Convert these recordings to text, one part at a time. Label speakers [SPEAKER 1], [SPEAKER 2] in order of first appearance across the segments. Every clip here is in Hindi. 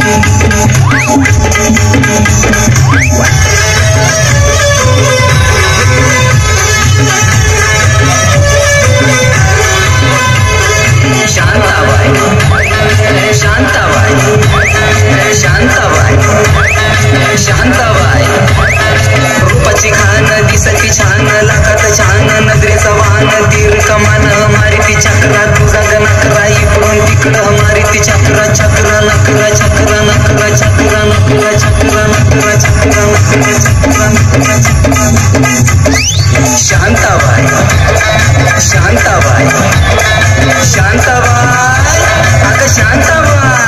[SPEAKER 1] शांताबाई रूपाची खान दिसती छान लाखात छान नजरेचा वाहन तीर कमान मारिती चक्रा तुझा नकरा इकडून तिकडं मारिती चक्रा चक्रा नकरा चक्रा नकरा चक्रा नकरा चक्रा नकरा चक्रा नकरा चक्रा नकरा चक्रा शांताबाई शांताबाई शांताबाई अगं शांताबाई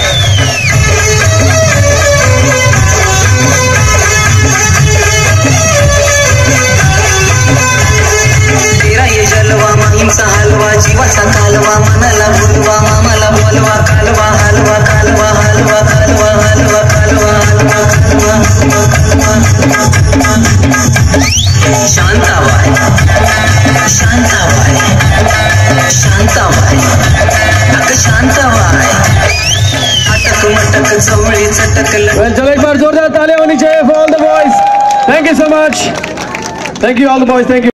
[SPEAKER 1] माहीमचा हलवा जीवाचा कालवा मनाला बोलवा मामाला बोलवा कालवा हलवा कालवा हलवा कालवा हलवा कालवा हलवा कालवा शांताबाई शांताबाई शांताबाई अगं शांताबाई अटक मटक जवळी चटकलं.
[SPEAKER 2] चलो एक बार जोरदार तालियां होनी चाहिए for all the boys. Thank you so much. Thank you all the boys. Thank you.